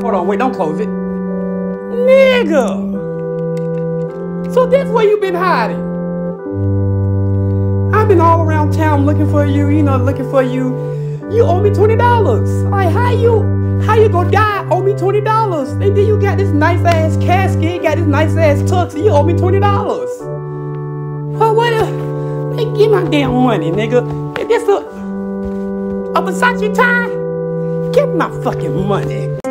Hold on, wait, don't close it. Nigga! So that's where you been hiding. I've been all around town looking for you, looking for you. You owe me $20. Like, how you gonna die, owe me $20? And then you got this nice ass casket, got this nice ass tux, and you owe me $20. Well, what man, give my damn money, nigga. Is this a Versace tie? Give my fucking money.